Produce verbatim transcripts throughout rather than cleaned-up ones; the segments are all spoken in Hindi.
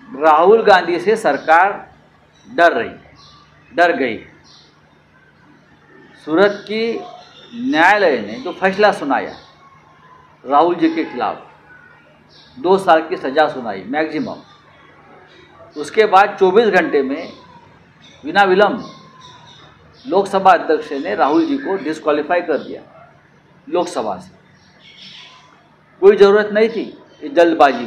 राहुल गांधी से सरकार डर रही है, डर गई है। सूरत की न्यायालय ने जो फैसला सुनाया राहुल जी के खिलाफ, दो साल की सज़ा सुनाई मैक्सिमम, उसके बाद चौबीस घंटे में बिना विलंब लोकसभा अध्यक्ष ने राहुल जी को डिस्क्वालीफाई कर दिया लोकसभा से। कोई ज़रूरत नहीं थी ये जल्दबाजी,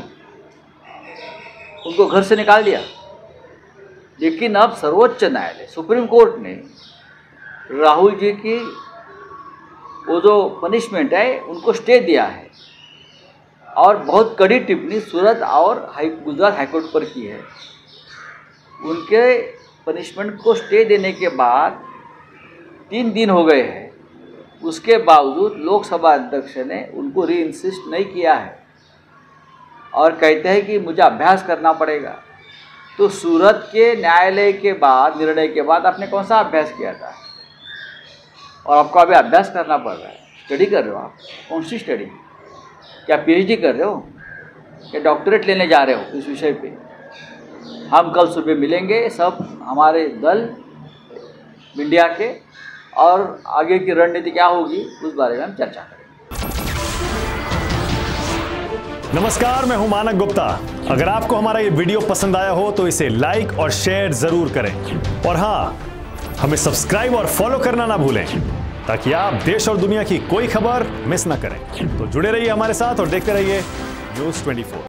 उनको घर से निकाल दिया। लेकिन अब सर्वोच्च न्यायालय सुप्रीम कोर्ट ने राहुल जी की वो जो पनिशमेंट है उनको स्टे दिया है और बहुत कड़ी टिप्पणी सूरत और हाई गुजरात हाईकोर्ट पर की है। उनके पनिशमेंट को स्टे देने के बाद तीन दिन हो गए हैं, उसके बावजूद लोकसभा अध्यक्ष ने उनको री इंसिस्ट नहीं किया है और कहते हैं कि मुझे अभ्यास करना पड़ेगा। तो सूरत के न्यायालय के बाद, निर्णय के बाद आपने कौन सा अभ्यास किया था और आपको अभी अभ्यास करना पड़ रहा है? स्टडी कर रहे हो आप? कौन सी स्टडी? क्या पीएचडी कर रहे हो? क्या डॉक्टरेट लेने जा रहे हो इस विषय पे? हम कल सुबह मिलेंगे सब हमारे दल इंडिया के, और आगे की रणनीति क्या होगी उस बारे में हम चर्चा करेंगे। नमस्कार, मैं हूं मानक गुप्ता। अगर आपको हमारा ये वीडियो पसंद आया हो तो इसे लाइक और शेयर जरूर करें, और हाँ, हमें सब्सक्राइब और फॉलो करना ना भूलें ताकि आप देश और दुनिया की कोई खबर मिस ना करें। तो जुड़े रहिए हमारे साथ और देखते रहिए न्यूज़ चौबीस।